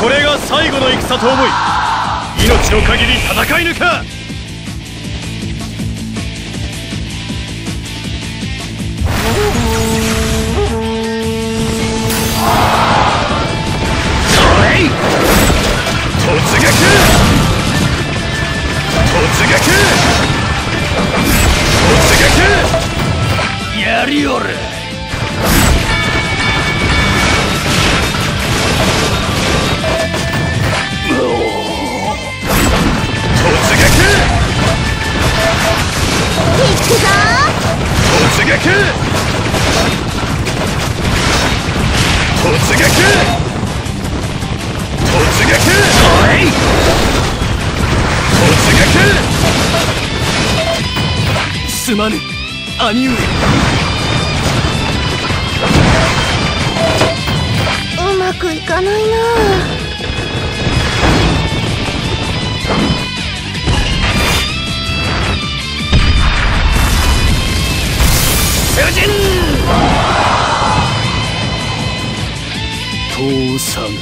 これが最後の戦と思い命の限り戦い抜か。突撃！突撃！突撃！やりおる。突撃！行くぞ！突撃！突撃！突撃！突撃！すまぬ兄上。 うまくいかないな。 囚人父さん。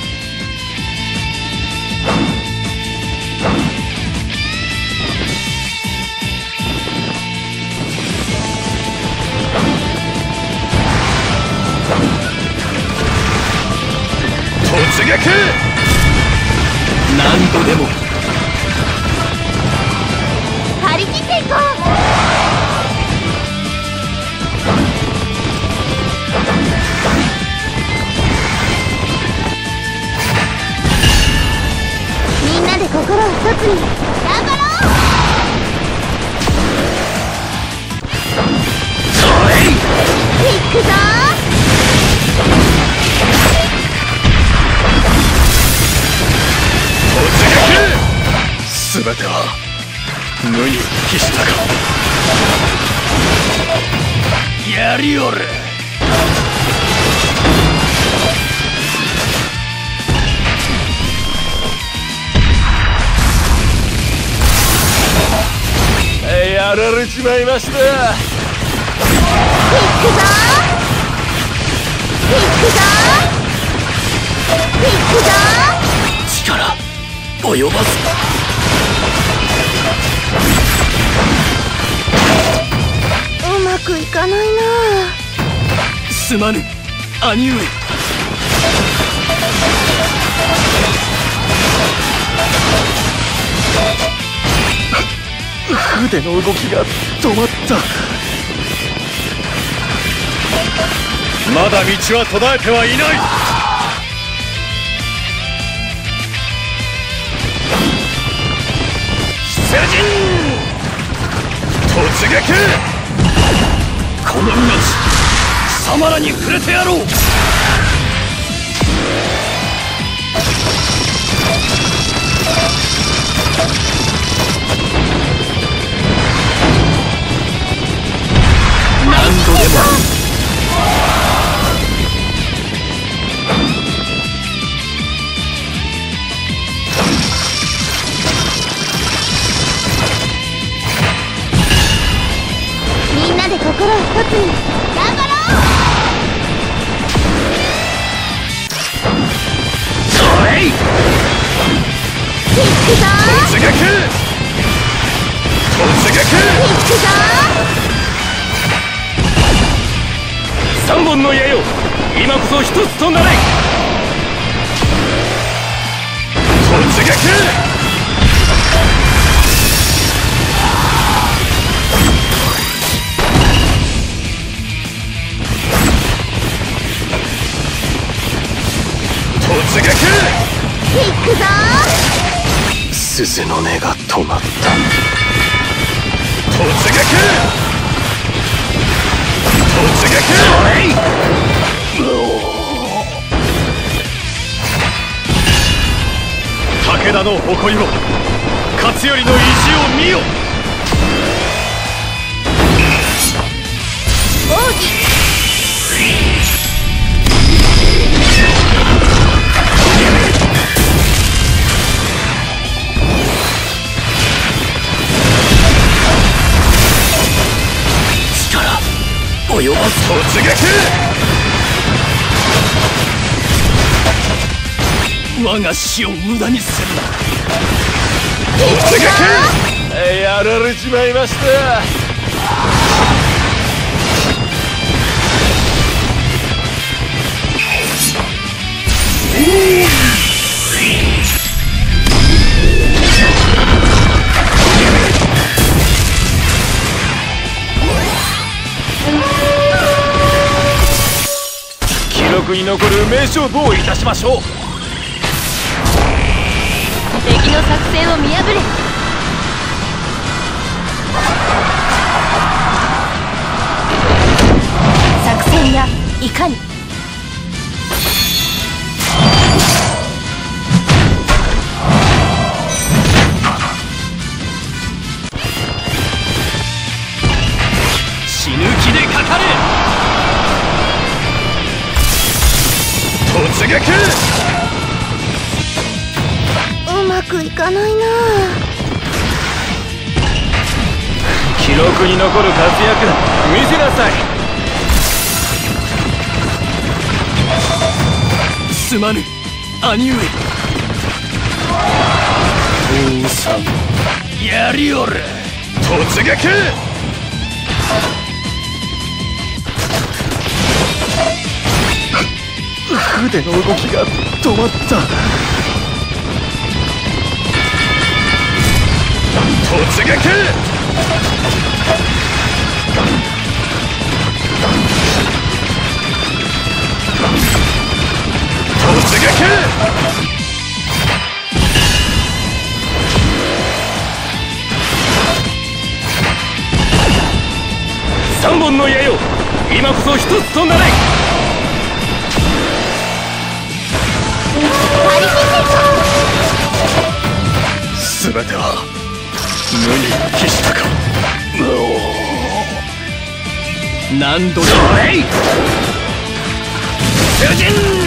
突撃！何度でも張り切っていこう。みんなで心を一つに頑張ろう。行くぞ。 全ては無に帰したか。やりおる。やられちまいました。 行くぞ。行くぞ。行くぞ。 力及ばず。 うまくいかないな。 すまぬ兄上。筆の動きが止まった。まだ道は途絶えてはいない。囚人突撃！この命貴様らに触れてやろう。何度でもみんなで心を一つに頑張ろう。行くぞ。 突撃！突撃！ 行くぞ。 三本の矢よ、今こそ一つとなれ。突撃！突撃！ 行くぞ。 鈴の音が止まった。突撃！突撃！武田の誇りも勝頼の意地を見よ。 王子。 及ばず。突撃！我我が死を無駄にするな。 やられちまいました。記録に残る名勝負をいたしましょう。 敵の作戦を見破れ。作戦やいかに。 死ぬ気でかかれ。突撃。 うまくいかないな。 記録に残る活躍見せなさい。 すまぬ兄上。王さんやりおる。突撃。 腕の動きが止まった。 突撃。突撃。 三本の矢よ、今こそ一つとなれ。 全ては無に帰したか。何度でも主人